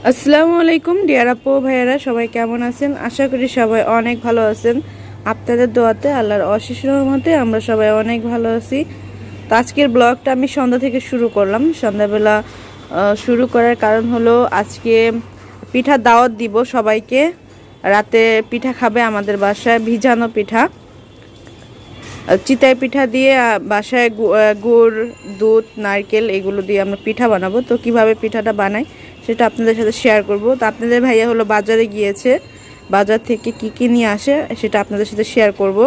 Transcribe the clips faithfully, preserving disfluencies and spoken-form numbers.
আসসালামু আলাইকুম ডিয়ার আপু ভাইয়ারা, সবাই কেমন আছেন? আশা করি সবাই অনেক ভালো আছেন। আপনাদের দোয়াতে আল্লাহর অশেষ রহমতে আমরা সবাই অনেক ভালো আছি। তো আজকের ব্লগটা আমি সন্ধ্যা থেকে শুরু করলাম। সন্ধ্যাবেলা শুরু করার কারণ হলো আজকে পিঠা দাওয়াত দিব সবাইকে। রাতে পিঠা খাবে আমাদের বাসায়, ভিজানো পিঠা, চিতাই পিঠা দিয়ে বাসায় গুড়, দুধ, নারকেল এগুলো দিয়ে আমরা পিঠা বানাবো। তো কিভাবে পিঠাটা বানাই সেটা আপনাদের সাথে শেয়ার করব। তো আপনাদের ভাইয়া হলো বাজারে গিয়েছে, বাজার থেকে কি কি নিয়ে আসে সেটা আপনাদের সাথে শেয়ার করব।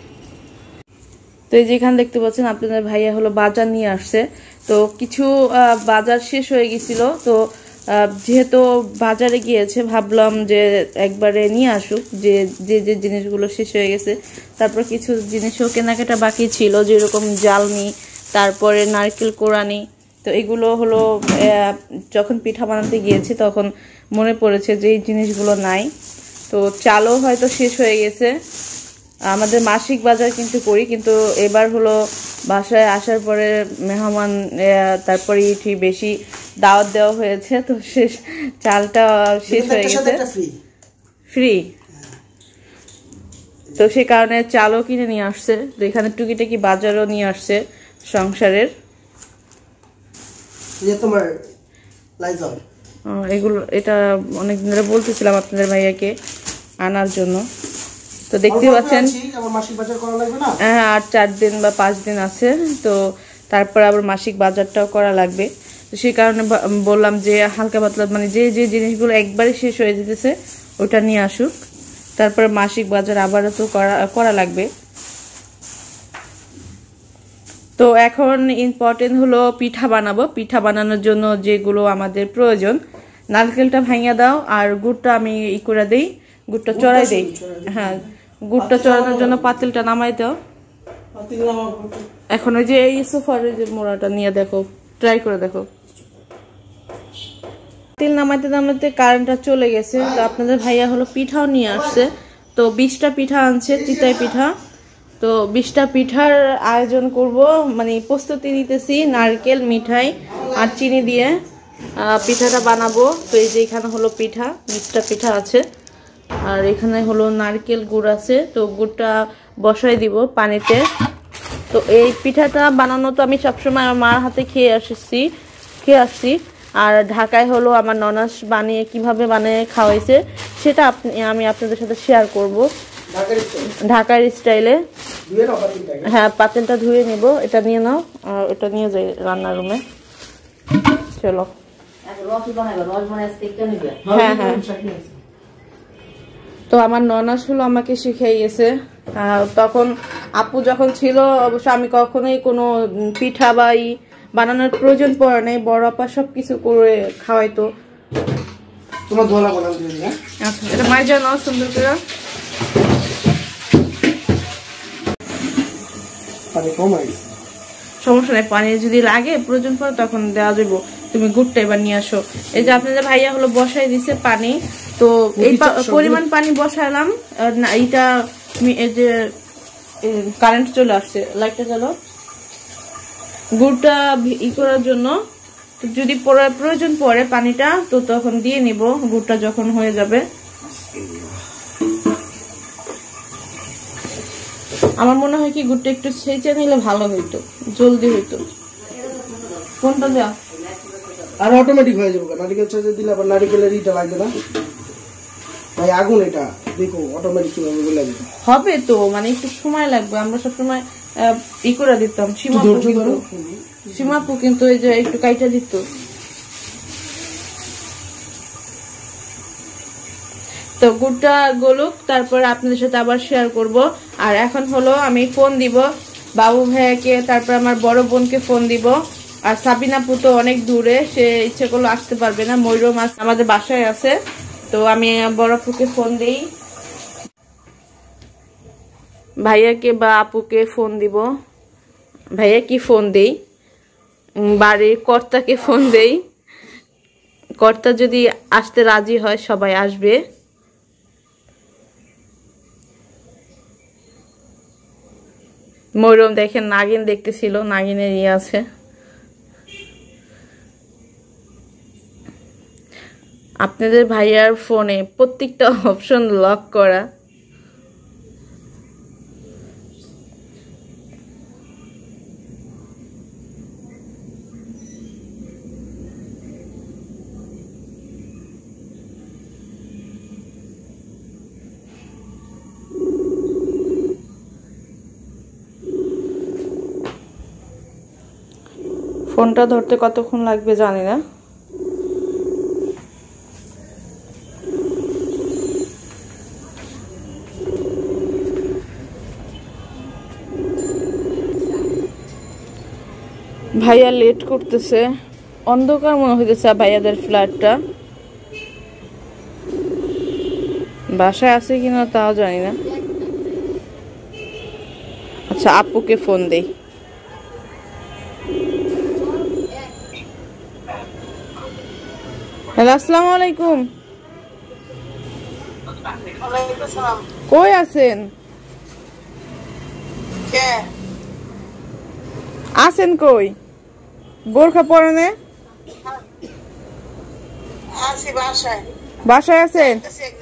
তো এই যেখানে দেখতে পাচ্ছেন আপনাদের ভাইয়া হলো বাজার নিয়ে আসছে। তো কিছু বাজার শেষ হয়ে গেছিল, তো যেহেতু বাজারে গিয়েছে ভাবলাম যে একবারে নিয়ে আসুক যে যে যে জিনিসগুলো শেষ হয়ে গেছে। তারপর কিছু জিনিসও কেনাকাটা বাকি ছিল, যেরকম জালনি, তারপরে নারকেল কোরানি। তো এগুলো হলো যখন পিঠা বানাতে গিয়েছি তখন মনে পড়েছে যে এই জিনিসগুলো নাই। তো চালও হয়তো শেষ হয়ে গেছে। আমাদের মাসিক বাজার কিন্তু করি, কিন্তু এবার হলো বাসায় আসার পরে মেহমান, তারপরে ইটি বেশি দাওয়াত দেওয়া হয়েছে, তো শেষ চালটা শেষ হয়ে গেছে ফ্রি। তো সে কারণে চালও কিনে নিয়ে আসছে। তো এখানে টুকিটাকি বাজারও নিয়ে আসছে সংসারের। এগুলো এটা অনেকদিন ধরে বলতেছিলাম আপনাদের ভাইয়াকে আনার জন্য। তো দেখতে পাচ্ছেন হ্যাঁ আর চার দিন বা পাঁচ দিন আছে, তো তারপর আবার মাসিক বাজারটাও করা লাগবে। তো সেই কারণে বললাম যে হালকা পাতলা মানে যে যে জিনিসগুলো একবারে শেষ হয়ে যেতেছে ওটা নিয়ে আসুক, তারপরে মাসিক বাজার আবারও তো করা করা লাগবে। তো এখন ইম্পর্টেন্ট হলো পিঠা বানাবো। পিঠা বানানোর জন্য যেগুলো আমাদের প্রয়োজন, নারকেলটা ভাঙিয়ে দাও আর গুড়টা আমি ই করে দিই, গুড়টা চড়াই দিই। হ্যাঁ, গুড়টা চড়ানোর জন্য পাতিলটা নামাই দাও। এখন ওই যে এই সোফার যে মোড়াটা নিয়ে দেখো, ট্রাই করে দেখো। পাতিল নামাইতে নামাইতে কারেন্টটা চলে গেছে। তো আপনাদের ভাইয়া হলো পিঠাও নিয়ে আসছে। তো বিশটা পিঠা আনছে, চিতাই পিঠা। তো বিশটা পিঠার আয়োজন করব, মানে প্রস্তুতি নিতেছি। নারকেল, মিঠাই আর চিনি দিয়ে পিঠাটা বানাবো। তো এই যে এখানে হলো পিঠা, বিশটা পিঠা আছে। আর এখানে হলো নারকেল গুড় আছে, তো গুড়টা বসাই দিব পানিতে। তো এই পিঠাটা বানানো তো আমি সবসময় আমার মার হাতে খেয়ে আসছি খেয়ে আসছি আর ঢাকায় হলো আমার ননাস বানিয়ে কিভাবে বানিয়ে খাওয়াইছে সেটা আপনি আমি আপনাদের সাথে শেয়ার করব ঢাকার স্টাইলে। হ্যাঁ, পাতিলটা ধুয়ে নিব, এটা নিয়ে নাও আর এটা নিয়ে যাই রান্নার রুমে। চলো। হ্যাঁ হ্যাঁ, তো আমার ননাস হলো আমাকে শিখিয়ে গেছে। তখন আপু যখন ছিল অবশ্য আমি কখনোই কোনো পিঠা বা ই বানানোর প্রয়োজন পড়ে নাই, বড় আপা সবকিছু করে খাওয়াইতো। আচ্ছা, এটা মাই জানো সুন্দর করে। সমস্যা নাই, পানি যদি লাগে প্রয়োজন পড়ে তখন দেওয়া যাবো। তুমি গুড়টা এবার নিয়ে আসো। এই যে আপনাদের ভাইয়া হলো বসাই দিছে পানি। তো এই পরিমাণ পানি বসাইলাম। এইটা এই যে কারেন্ট চলে আসছে, লাইটটা চালো। গুড়টা ই করার জন্য যদি প্রয়োজন পড়ে পানিটা তো তখন দিয়ে নিব, গুড়টা যখন হয়ে যাবে। আমার মনে হয় কি গুড়টা একটু ছেঁচে নিলে ভালো হইতো, জলদি হইতো। কোনটা দেওয়া আর অটোমেটিক হয়ে যাবে। নারকেল ছেঁচে দিলে আবার নারকেলের ইটা লাগবে না ভাই, আগুন এটা দেখো অটোমেটিক কিভাবে গলে যাবে। হবে তো, মানে একটু সময় লাগবে। আমরা সবসময় ই করে দিতাম, সীমাপু কিন্তু সীমাপু কিন্তু এই যে একটু কাইটা দিত। তো গুড়টা গলুক, তারপরে আপনাদের সাথে আবার শেয়ার করব। আর এখন হলো আমি ফোন দিব বাবু ভাইয়াকে, তারপর আমার বড় বোনকে ফোন দিব। আর সাবিনা আপু তো অনেক দূরে, সে ইচ্ছে করলে আসতে পারবে না, ময়ূর মাছ আমাদের বাসায় আছে। তো আমি বড় আপুকে ফোন দিই, ভাইয়াকে বা আপুকে ফোন দিব। ভাইয়া কি ফোন দেই, বাড়ির কর্তাকে ফোন দেই। কর্তা যদি আসতে রাজি হয় সবাই আসবে। ময়ূরম দেখেন নাগিন দেখতেছিল, নাগিনের ইয়ে আছে। আপনাদের ভাইয়ার ফোনে প্রত্যেকটা অপশন লক করা। ফোনটা ধরতে কতক্ষণ লাগবে জানি না। ভাইয়া লেট করতেছে, অন্ধকার মনে হইতেছে ভাইয়াদের ফ্ল্যাটটা। বাসায় আছে কিনা তাও জানি না। আচ্ছা, আপুকে ফোন দেই। হ্যালো, আসসালামু আলাইকুম। কই আছেন? আছেন কই? বোরখা পরনে? বাসায় আছেন?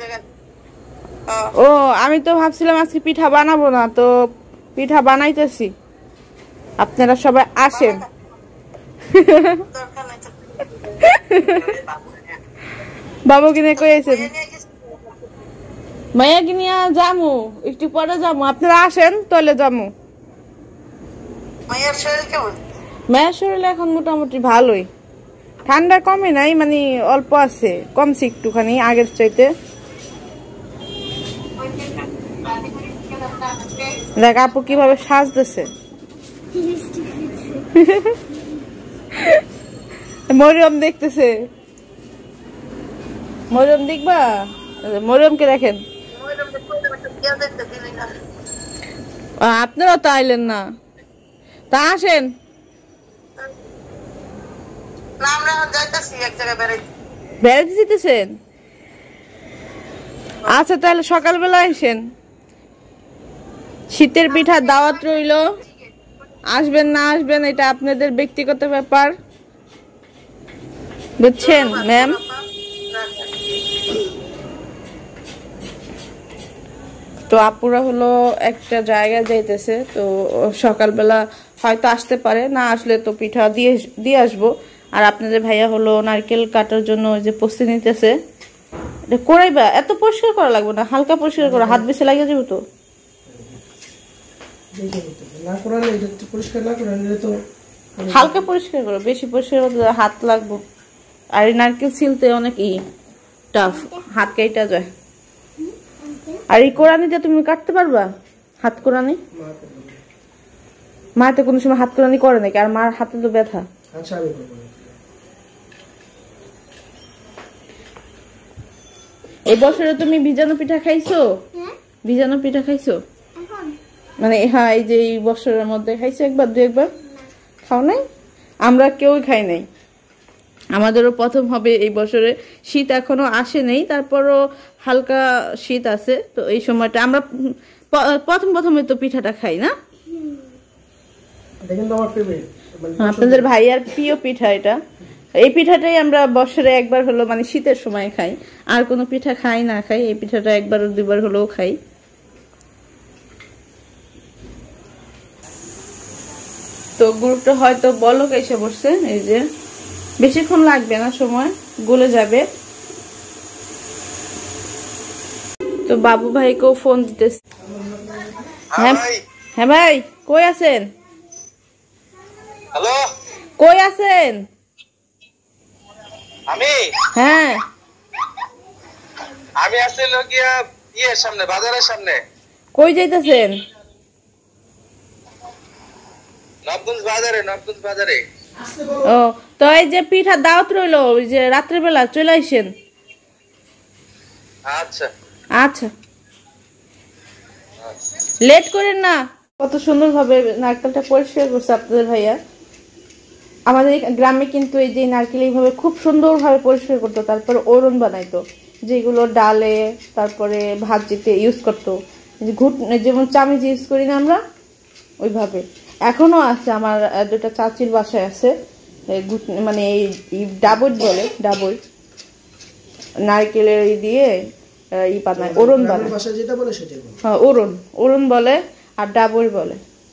ও, আমি তো ভাবছিলাম আজকে পিঠা বানাবো না, তো পিঠা বানাইতেছি, আপনারা সবাই আসেন। বাবু কিনে কই আছেন? মাইয়া কিনিয়া যামু, একটু পরে যামু, আপনারা আসেন তাহলে যামু। মায়ের শরীর কেমন? মায়ের শরীর এখন মোটামুটি ভালোই, ঠান্ডা কমে নাই, মানে অল্প আছে, কমছে একটুখানি আগের চাইতে। দেখ আপু কিভাবে সাজতেছে। মরিয়ম দেখতেছে, মরিয়ম দেখবা, মরিয়মকে দেখেন। আপনারা তো আইলেন না, তা আসেন। বেড়াতে যেতেছেন? আচ্ছা তাহলে সকালবেলা আসেন, শীতের পিঠা দাওয়াত রইল। আসবেন না আসবেন এটা আপনাদের ব্যক্তিগত ব্যাপার, বুঝছেন ম্যাম? তো আপুরা হলো একটা জায়গায় যাইতেছে, তো সকালবেলা হয়তো আসতে পারে, না আসলে তো পিঠা দিয়ে দিয়ে আসবো। আর আপনাদের ভাইয়া হলো নারকেল কাটার জন্য যে প্রস্তুতি নিতেছে। করাইবা, এত পরিষ্কার করা লাগবে না, হালকা পরিষ্কার করা, হাত বেশি লাগিয়ে যাবো তো। হালকা পরিষ্কার করো, বেশি পরিষ্কার করতে হাত লাগবো। আর এই নারকেল ছিলতে অনেক ই টাফ, হাত কেটে যায়। আর এই কোরানিটা তুমি কাটতে পারবা? হাত কোরানি মা তো কোনো সময় হাত কোরানি করে নাকি? আর মার হাতে তো ব্যথা। এই বছরে তুমি ভিজানো পিঠা খাইছো? ভিজানো পিঠা খাইছো? মানে হ্যাঁ, এই যে এই বছরের মধ্যে খাইছো একবার দু একবার? খাও নাই? আমরা কেউই খাই নাই, আমাদেরও প্রথম হবে এই বছরে। শীত এখনো আসে নেই, তারপরও হালকা শীত আছে, তো এই সময়টা আমরা প্রথম প্রথমে তো পিঠাটা খাই না। আপনাদের ভাইয়ার প্রিয় পিঠা এটা, এই পিঠাটাই আমরা বছরে একবার হলো মানে শীতের সময় খাই, আর কোনো পিঠা খাই না খাই, এই পিঠাটা একবার দুবার হলেও খাই। তো গুড়টা হয়তো বলক এসে বসছে, এই যে বেশিক্ষণ লাগবে না, সময় গলে যাবে। তো বাবু ভাইকেও ফোন দিতেছে। হ্যাঁ হ্যাঁ ভাই, কই আছেন? হ্যালো, কই আছেন? আমি হ্যাঁ আমি আছি লগিয়া ইয়ের সামনে, বাজারের সামনে। কই যাইতেছেন? নবগঞ্জ বাজারে, নবগঞ্জ বাজারে। ও, তো এই যে পিঠা দাওয়াত রইলো, ওই যে রাত্রেবেলা চলে আসেন। আচ্ছা আচ্ছা, লেট করেন না। কত সুন্দর ভাবে নারকেলটা পরিষ্কার করছে আপনাদের ভাইয়া। আমাদের গ্রামে কিন্তু এই যে নারকেল এইভাবে খুব সুন্দর ভাবে পরিষ্কার করতো, তারপরে ওরন বানাইতো, যেগুলো ডালে তারপরে ভাজিতে ইউজ করতো, যে ঘুট যেমন চামিচ ইউজ করি না আমরা, ওইভাবে এখনো আছে। আমার দুটা চাচির বাসায় আছে, মানে এই ডাবট বলে, ডাবট নারকেলের ই দিয়ে ই বানায়, ওরন বানায়। ভাষা যেটা বলে সেটাই বলে। হ্যাঁ ওরন, ওরন বলে আর ডাবর বলে,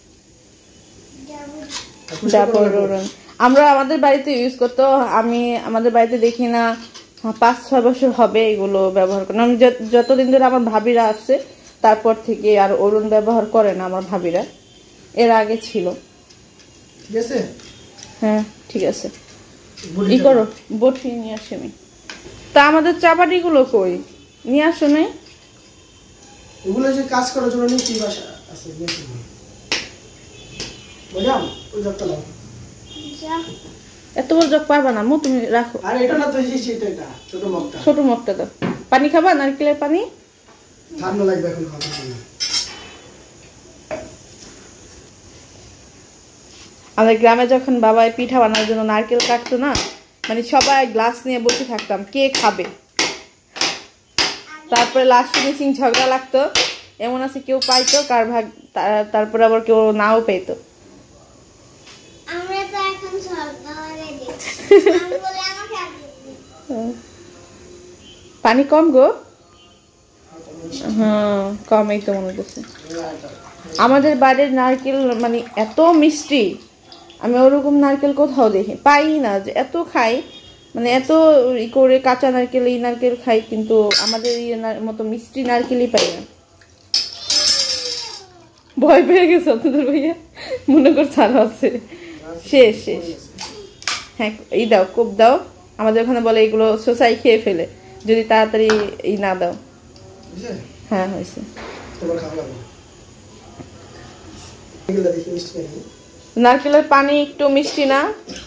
ডাবর ওরন। আমরা আমাদের বাড়িতে ইউজ করতো, আমি আমাদের বাড়িতে দেখি না পাঁচ ছয় বছর হবে এগুলো ব্যবহার করেন। আমি যতদিন ধরে আমার ভাবিরা আসছে তারপর থেকে আর ওরন ব্যবহার করে না আমার ভাবিরা, এর আগে ছিল। ঠিক আছে, হ্যাঁ ঠিক আছে, ই করো বটি নিয়ে আসি আমি। তা আমাদের চাপাটি গুলো কই নিয়ে আসো নাই? ওগুলো যে কাজ করার জন্য নিচে বাসা আছে, বুঝলাম। ওই জগটা দাও। এত বড় জগ পারবা না মু, তুমি রাখো। আর এটা না তো এটা, এটা ছোট মগটা, ছোট মগটা দাও। পানি খাবা? নারকেলের পানি? ঠান্ডা লাগবে এখন খাওয়ার জন্য। আমাদের গ্রামে যখন বাবাই পিঠা বানানোর জন্য নারকেল কাটতো না, মানে সবাই গ্লাস নিয়ে বসে থাকতাম কে খাবে। তারপরে লাস্ট ফিনিশিং ঝগড়া লাগতো, এমন আছে কেউ পাইতো কার ভাগ, তারপরে আবার কেউ নাও পেতো। পানি কম গো? হ্যাঁ কমই তো মনে হচ্ছে। আমাদের বাড়ির নারকেল মানে এত মিষ্টি, আমি ওরকম নারকেল কোথাও দেখি পাই না, যে এত খাই মানে এত ই করে কাঁচা নারকেল এই নারকেল খাই, কিন্তু আমাদের ইয়ে মতো মিষ্টি নারকেলই পাই না। ভয় পেয়ে গেছে আপনাদের ভাইয়া, মনে করছে আরো আছে। শেষ শেষ। হ্যাঁ এই দাও, কোপ দাও। আমাদের ওখানে বলে এগুলো সোসাই খেয়ে ফেলে যদি তাড়াতাড়ি এই না দাও। হ্যাঁ হয়েছে। নারকেলের পানি একটু মিষ্টি না?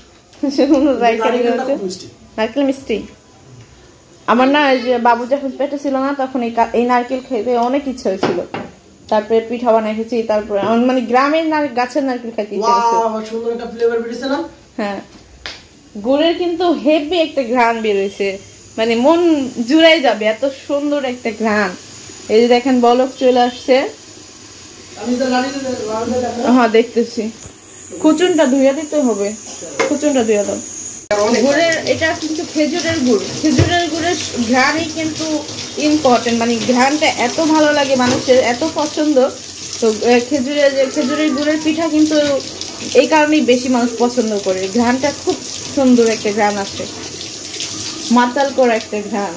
নারকেল মিষ্টি। আমার না যে বাবু যখন পেটে ছিল না তখন এই নারকেল খেতে অনেক ইচ্ছা হয়েছিল, তারপরে পিঠা বানাই খেয়েছি, তারপরে মানে গ্রামের গাছের নারকেল খাইতে ইচ্ছা হয়েছে। হ্যাঁ গুড়ের কিন্তু হেভি একটা ঘ্রাণ বেরোইছে, মানে মন জুড়াই যাবে, এত সুন্দর একটা ঘ্রাণ। এই যে দেখেন বলক চলে আসছে। হ্যাঁ দেখতেছি। খুচুনটা ধুইয়া দিতে হবে, খুচুনটা ধুইয়া দাও। গুড়ের এটা কিন্তু খেজুরের গুড়, খেজুরের গুড়ের ঘ্রাণই কিন্তু ইম্পর্টেন্ট, মানে ঘ্রাণটা এত ভালো লাগে মানুষের, এত পছন্দ। তো খেজুরের খেজুরের গুড়ের পিঠা কিন্তু এই কারণেই বেশি মানুষ পছন্দ করে, ঘ্রাণটা খুব সুন্দর একটা ঘ্রাণ আসে, মাতাল করা একটা ঘ্রাণ।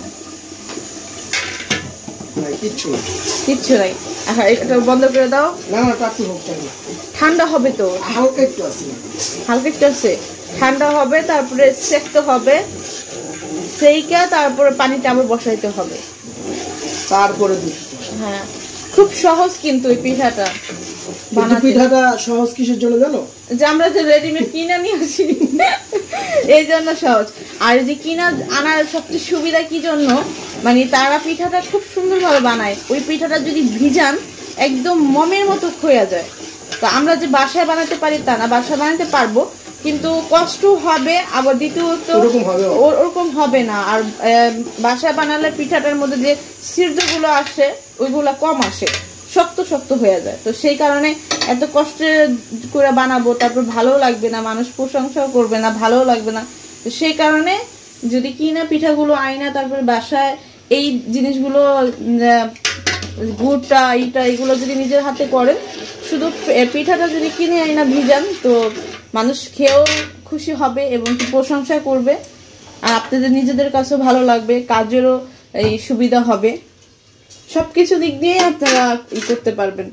কিচ্ছু নাই, এটা বন্ধ করে দাও। ঠান্ডা হবে তো, হালকা একটু আছে, হালকা একটু আছে, ঠান্ডা হবে, তারপরে সেকতে হবে, সেইটা তারপরে পানিটা আবার বসাইতে হবে, তারপরে হ্যাঁ খুব সহজ কিন্তু এই পিঠাটা বানাতে। পিঠাটা সহজ কিসের জন্য জানো? যে আমরা যে রেডিমেড কিনে নিয়ে আসি এই জন্য সহজ। আর যে কিনা আনার সবচেয়ে সুবিধা কি জন্য, মানে তারা পিঠাটা খুব সুন্দরভাবে বানায়, ওই পিঠাটা যদি ভিজান একদম মমের মতো খোয়া যায়। তো আমরা যে বাসায় বানাতে পারি তা না, বাসায় বানাতে পারবো কিন্তু কষ্ট হবে, আবার দ্বিতীয়ত ওরকম হবে না। আর বাসায় বানালে পিঠাটার মধ্যে যে সিদ্ধগুলো আসে ওইগুলো কম আসে, শক্ত শক্ত হয়ে যায়। তো সেই কারণে এত কষ্ট করে বানাবো, তারপর ভালো লাগবে না, মানুষ প্রশংসাও করবে না, ভালোও লাগবে না। তো সেই কারণে যদি কিনা পিঠাগুলো আইনা তারপরে বাসায় এই জিনিসগুলো গুড়টা এইটা এগুলো যদি নিজের হাতে করেন, শুধু পিঠাটা যদি কিনে আইনা ভিজান, তো মানুষ খেয়েও খুশি হবে এবং প্রশংসা করবে, আর আপনাদের নিজেদের কাছেও ভালো লাগবে, কাজেরও এই সুবিধা হবে, সবকিছু দিক দিয়ে আপনারা ই করতে পারবেন।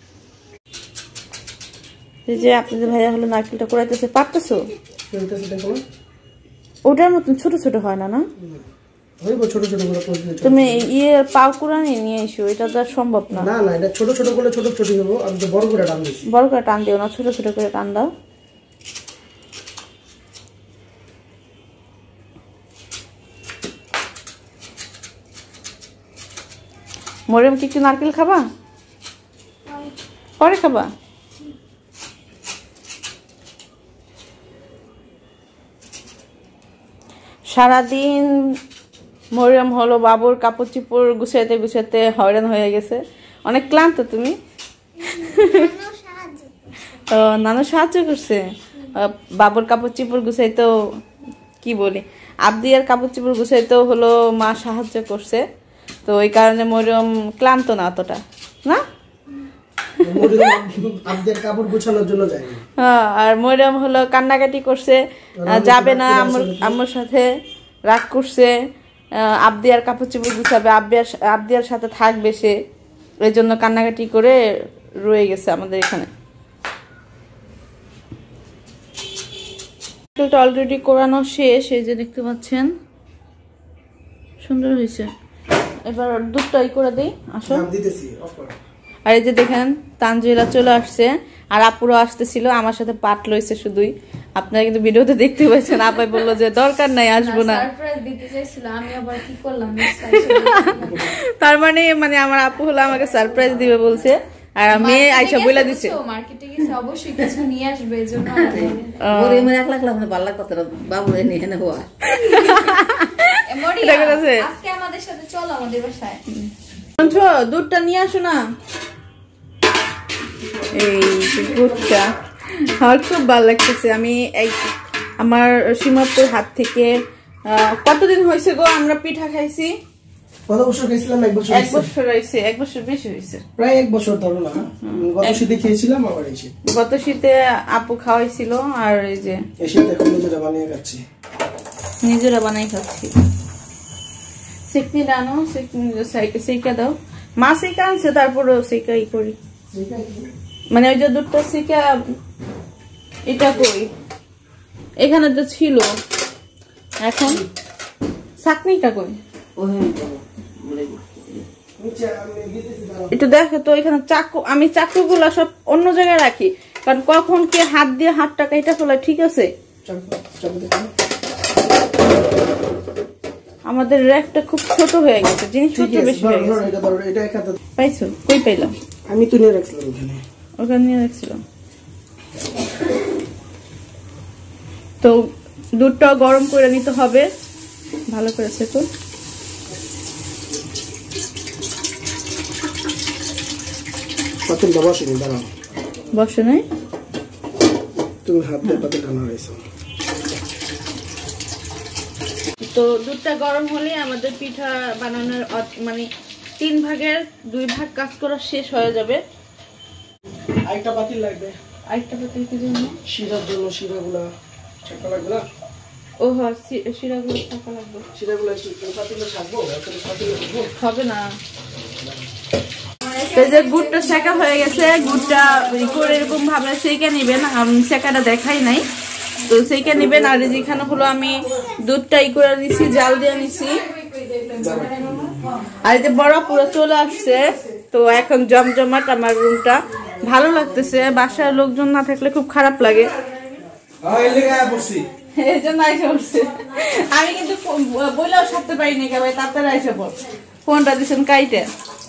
এই যে আপনাদের ভাইয়া হলো নারকেলটা কুড়াইতেছে, পারতেছো? ওটার মতন ছোট ছোট হয় না? না ছোট ছোট তুমি ইয়ে পাও কুড়ানি নিয়ে এসো, এটা তো সম্ভব না। না না এটা ছোট ছোট করে ছোট ছোট হবো, আমি তো বড় করে টান দিচ্ছি। বড় করে টান দিও না, ছোট ছোট করে টান দাও। মরিয়ম কি একটু নারকেল খাবা? পরে খাবা? সারাদিন মরিয়ম হলো বাবুর কাপড় চোপড় গুছাইতে গুছাইতে হয়রান হয়ে গেছে, অনেক ক্লান্ত তুমি। ও নানু সাহায্য করছে বাবুর কাপড় চোপড় গুছাইতেও, কি বলি। আবদি আর কাপড় চোপড় গুছাইতেও হলো মা সাহায্য করছে, তো ওই কারণে মরিয়ম ক্লান্ত না অতটা, না আবদের কাপড় গোছানোর জন্য যাই। হ্যাঁ, আর মরিয়ম হলো কান্নাকাটি করছে, যাবে না আম্মুর আম্মুর সাথে, রাগ করছে, আবদি আর কাপড় চোপড় গুছাবে, আব্বিয়ার আবদিয়ার সাথে থাকবে সে, এই জন্য কান্নাকাটি করে রয়ে গেছে আমাদের এখানে। অলরেডি কোরানো শেষ, এই যে দেখতে পাচ্ছেন সুন্দর হয়েছে। এবার দুধটাই করে দিই, আসো। আর এই যে দেখেন তানজিলা চলে আসছে, আর আপুরও আসতেছিল আমার সাথে পাট লইছে শুধুই, আপনারা কিন্তু ভিডিওতে দেখতে পাচ্ছেন। আপাই বললো যে দরকার নাই, আসবো না। তার মানে মানে আমার আপু হলো আমাকে সারপ্রাইজ দিবে বলছে, আর মেয়ে আইসা বইলা দিছে মার্কেটে গেছে অবশ্যই কিছু নিয়ে আসবে, এজন্য ওরে মনে এক লাখ লাখ না ভালো কথা বাবু এনে এনে হওয়া মরিয়া আজকে আমাদের সাথে চলো আমাদের বাসায়। শুনছো, দুধটা নিয়ে আসো না। এই দুধটা আমার খুব ভালো লাগতেছে। আমি এই আমার সীমাপুর হাত থেকে কতদিন হয়েছে গো আমরা পিঠা খাইছি? কত বছর খাইছিলাম? এক বছর। এক বছর হয়েছে, এক বছর বেশি হয়েছে, প্রায় এক বছর ধরো না। গত শীতে খেয়েছিলাম, আবার এই শীতে। গত শীতে আপু খাওয়াইছিল, আর এই যে এই শীতে এখন নিজেরা বানিয়ে খাচ্ছি, নিজেরা বানাই খাচ্ছি। সিকনি ডানো, সিকনি সিকা দাও, মা সিকা আনছে, তারপরে সিকাই করি। মানে ওই যে দুধটা সিকা, এটা কই এখানে তো ছিল, এখন চাকনিটা কই একটু দেখো তো। এখানে চাকু, আমি চাকুগুলা সব অন্য জায়গায় রাখি, কারণ কখন কে হাত দিয়ে হাতটা কাইটা ফেলা। ঠিক আছে, আমাদের র্যাকটা খুব ছোট হয়ে গেছে, জিনিসপত্র বেশি হয়ে গেছে। পাইছো? কই পাইলাম? আমি তো নিয়ে রাখছিলাম ওখানে, ওখানে নিয়ে রাখছিলাম। তো দুধটা গরম করে নিতে হবে ভালো করে। তো পাতিলটা বসে নি, দাঁড়াও। বসে নাই, তুমি হাত দিয়ে পাতিলটা নাড়াইছো। তো দুধটা গরম হলে আমাদের পিঠা বানানোর মানে তিন ভাগের দুই ভাগ কাজ করা শেষ হয়ে যাবে। আরেকটা পাতিল লাগবে। আরেকটা পাতিল কি জন্য? শিরার জন্য। শিরাগুলা ছাকা লাগবে না? ও হ্যাঁ, শিরাগুলো ছাকা লাগবে। শিরাগুলো একটু পাতিলে ছাকবো, পাতিলে রাখবো, হবে না। এই যে গুড়টা সেকা হয়ে গেছে, গুড়টা করে এরকম ভাবে সেকে নিবেন, আমি সেকাটা দেখাই নাই, তো সেকে নিবেন। আর যেখানে হলো আমি দুধটা ই করে নিছি, জাল দিয়ে নিছি। আর এই যে বড় পুরো চলে আসছে, তো এখন জমজমাট আমার রুমটা, ভালো লাগতেছে। বাসার লোকজন না থাকলে খুব খারাপ লাগে, এই জন্য আইসা পড়ছে। আমি কিন্তু বলেও সারতে পারিনি, ভাই তাড়াতাড়ি আইসা পড়, ফোনটা দিচ্ছেন কাইটে।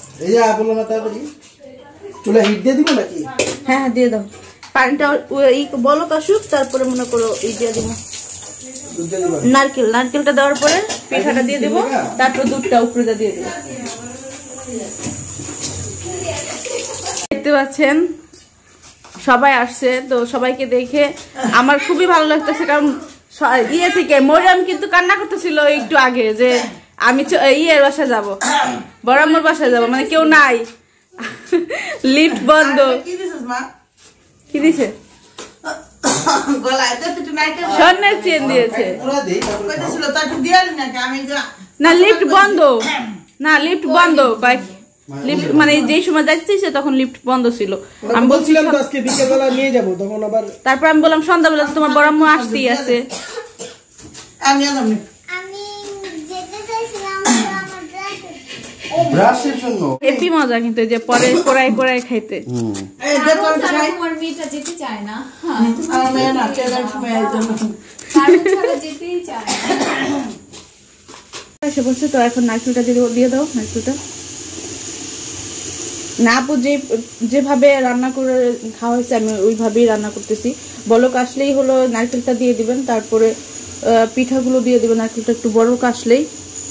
চুলা হিট দিয়ে দিব নাকি? হ্যাঁ দিয়ে দাও, পানিটা বলক আসুক, তারপরে মনে করো এই দিয়ে দিব নারকেল। নারকেলটা দেওয়ার পরে পিঠাটা দিয়ে দেবো, তারপর দুধটা উপরে দিয়ে দেবো। দেখতে পাচ্ছেন সবাই আসছে, তো সবাইকে দেখে আমার খুবই ভালো লাগতেছে, কারণ ইয়ে থেকে মরিয়ম কিন্তু কান্না করতেছিল একটু আগে যে আমি ইয়ের বাসায় যাব, বড়াম্মুর বাসায় যাব, মানে কেউ নাই, লিফট বন্ধ। কি দিছে? স্বর্ণের চেন দিয়েছে। না লিফট বন্ধ, না লিফট বন্ধ, লিফট মানে যেই সময় যাচ্ছি তখন লিফট বন্ধ ছিল। আমি বলছিলাম তো আজকে বিকেলবেলা নিয়ে যাব, তখন আবার তারপর আমি বললাম সন্ধ্যাবেলা তোমার বড়াম্মু আসতেই আছে। আমি আমি যেতে চাইছিলাম ব্রাশের জন্য হেপি মজা, কিন্তু যে পরে কোরাই কোরাই খাইতে। এই দেখো আমার মেয়েটা যেতে চায় না, আমার মেয়ে না কেদার সময় একদম কারণ ছাড়া যেতেই চায় না। এসে বলছে তো এখন নারকেলটা দিয়ে দাও, নারকেলটা না আপু যে যেভাবে রান্না করে খাওয়া হয়েছে আমি ওইভাবেই রান্না করতেছি। বলক আসলেই হলো নারকেলটা দিয়ে দিবেন, তারপরে পিঠাগুলো দিয়ে দিবেন। নারকেলটা একটু বড় আসলেই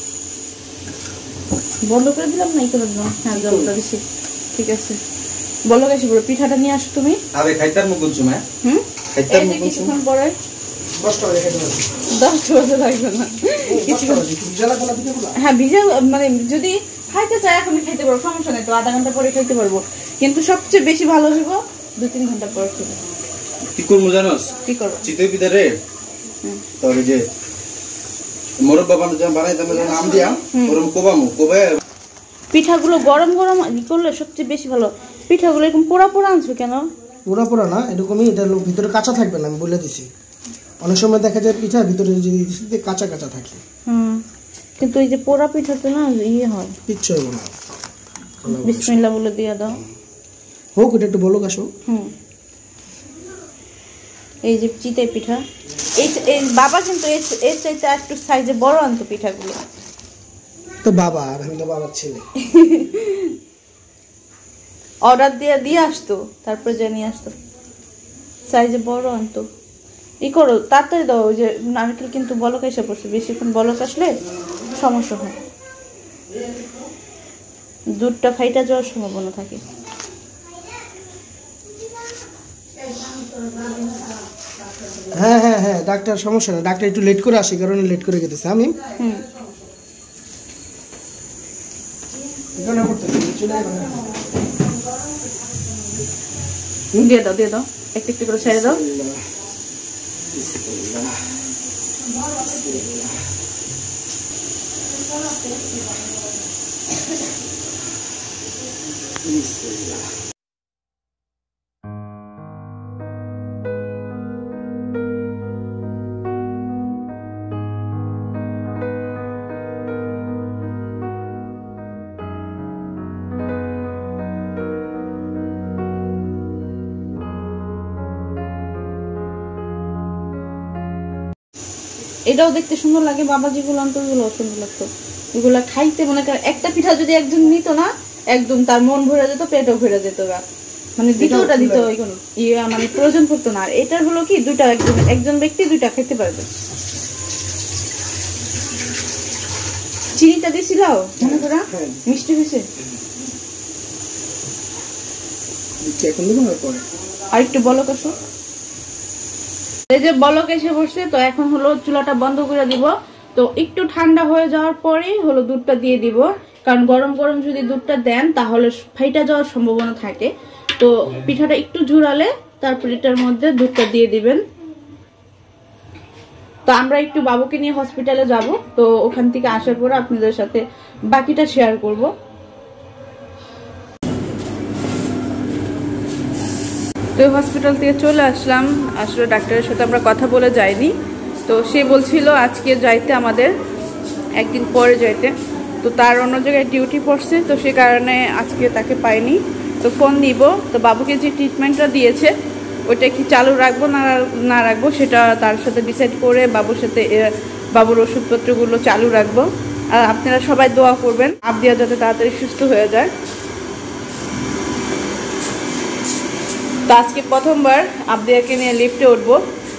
বন্ধ করে দিলাম, নাই করে দিলাম। হ্যাঁ জলটা দিছি, ঠিক আছে। বলক আসি বড় পিঠাটা নিয়ে আসো তুমি। আরে খাইতার মুখ গুনছো না? হুম খাইতার মুখ গুনছো কিছুক্ষণ পরে কষ্ট করে খেতে হবে। দশটা বছর লাগবে না কিছু ভিজা লাগবে না পিঠাগুলো? হ্যাঁ ভিজা মানে যদি খাইতে চাই এখন খাইতে পারবো, সমস্যা নেই, তো আধা ঘন্টা পরে খাইতে পারবো, কিন্তু সবচেয়ে বেশি ভালো হইব দুই তিন ঘন্টা পর খেলে। কি করবো জানোস? কি করবো? চিতই পিঠা রে তোর যে মোরব বাবা যখন বানাইতাম নাম দিয়া ওরকম কোবামু কোবাই পিঠাগুলো গরম গরম ই করলে সবচেয়ে বেশি ভালো। পিঠাগুলো এরকম পোড়া পোড়া আনছো কেন? পোড়া পোড়া না, এরকমই, এটা হলো ভিতরে কাঁচা থাকবে না, আমি বলে দিছি। অনেক সময় দেখা যায় পিঠা ভিতরে যদি কাঁচা কাঁচা থাকে। হুম, কিন্তু এই যে পোড়া পিঠাতে না ইয়ে হয়, কিচ্ছু হবে না। বিসমিল্লাহ বলে দিয়ে দাও। হোক, এটা একটু বলো কাশো। হুম, এই যে চিতই পিঠা, এই এই বাবা কিন্তু এর চাইতে একটু সাইজে বড় আনতো পিঠাগুলো। তো বাবা, আর আমি তো বাবার ছেলে। অর্ডার দিয়ে দিয়ে আসতো, তারপরে যে নিয়ে আসতো, সাইজে বড় আনতো। ই করো তাড়াতাড়ি দাও, ওই যে নারকেল কিন্তু বলক এসে পড়ছে, বেশিক্ষণ বলক আসলে সমস্যা হয়, দুধটা ফাইটা যাওয়ার সম্ভাবনা থাকে। হ্যাঁ হ্যাঁ হ্যাঁ, ডাক্তার সমস্যা না, ডাক্তার একটু লেট করে আসি, কারণে লেট করে গেতেছে। আমি হুম, দিয়ে দাও দিয়ে দাও, একটু একটু করে ছেড়ে দাও। এটাও দেখতে সুন্দর লাগে, বাবা যেগুলো আনতো ওগুলো সুন্দর লাগতো, এগুলা খাইতে মনে করেন একটা পিঠা যদি একজন নিত না একদম তার মন ভরে যেত, পেটও ভরে যেত, মানে দ্বিতীয়টা দিত ইয়ে মানে প্রয়োজন পড়তো না। আর এটার হলো কি দুইটা একজন একজন ব্যক্তি দুইটা খেতে পারবে। চিনিটা দিয়েছিল মনে করা মিষ্টি হয়েছে, আর একটু বলক আসো। এই যে বলক এসে বসছে, তো এখন হলো চুলাটা বন্ধ করে দিব। তো একটু ঠান্ডা হয়ে যাওয়ার পরেই হলো দুধটা দিয়ে দিব, কারণ গরম গরম যদি দুধটা দেন তাহলে ফাইটা যাওয়ার সম্ভাবনা থাকে। তো পিঠাটা একটু ঝুরালে তারপর এটার মধ্যে দুধটা দিয়ে দিবেন। তো আমরা একটু বাবুকে নিয়ে হসপিটালে যাব, তো ওখান থেকে আসার পরে আপনাদের সাথে বাকিটা শেয়ার করব। তো হসপিটাল থেকে চলে আসলাম, আসলে ডাক্তারের সাথে আমরা কথা বলে যাইনি, তো সে বলছিল আজকে যাইতে, আমাদের একদিন পরে যাইতে, তো তার অন্য জায়গায় ডিউটি পড়ছে, তো সে কারণে আজকে তাকে পাইনি। তো ফোন দিব, তো বাবুকে যে ট্রিটমেন্টটা দিয়েছে ওইটা কি চালু রাখবো না না রাখবো সেটা তার সাথে ডিসাইড করে বাবুর সাথে বাবুর ওষুধপত্রগুলো চালু রাখবো। আর আপনারা সবাই দোয়া করবেন আবদিয়া যাতে তাড়াতাড়ি সুস্থ হয়ে যায়। তো আজকে প্রথমবার আবদিয়াকে নিয়ে লিফটে উঠবো।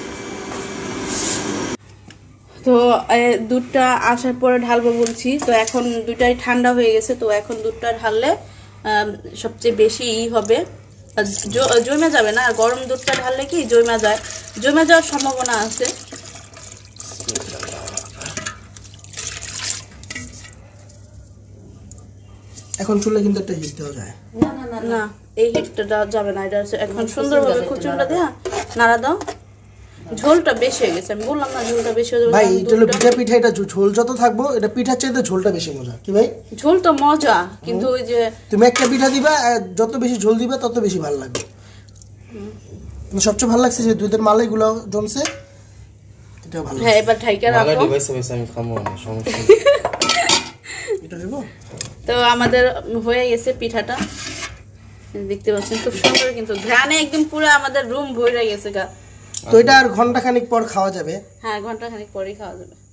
তো দুধটা আসার পরে ঢালবো বলছি, তো এখন দুটাই ঠান্ডা হয়ে গেছে, তো এখন দুধটা ঢাললে সবচেয়ে বেশি ই হবে, জমে যাবে না। আর গরম দুধটা ঢাললে কি জমে যায়, জমে যাওয়ার সম্ভাবনা আছে। এখন চুলে কিন্তু একটা হিট দেওয়া যায় না, এই হিটটা যাবে না, এটা এখন সুন্দরভাবে খুচুনটা দেয়া নাড়া দাও। ঝোলটা বেশি হয়ে গেছে, আমি বললাম না ঝোলটা বেশি হয়ে যাবে। ভাই এটা হলো পিঠা, পিঠা এটা ঝোল যত থাকবো এটা পিঠার চাইতে ঝোলটা বেশি মজা। কি ভাই? ঝোল তো মজা, কিন্তু ওই যে তুমি একটা পিঠা দিবা, যত বেশি ঝোল দিবা তত বেশি ভালো লাগবে। সবচেয়ে ভালো লাগছে যে দুধের মালাইগুলো জমছে, এটা ভালো। হ্যাঁ, এবার ঢাইকা রাখো। আমি খামো না, সমস্যা এটা দেবো। তো আমাদের হয়ে গেছে পিঠাটা, দেখতে পাচ্ছেন খুব সুন্দর, কিন্তু ঘ্রাণে একদম পুরো আমাদের রুম ভরে গেছে গা। তো এটা আর ঘন্টা খানিক পর খাওয়া যাবে। হ্যাঁ, ঘন্টা খানিক পরেই খাওয়া যাবে।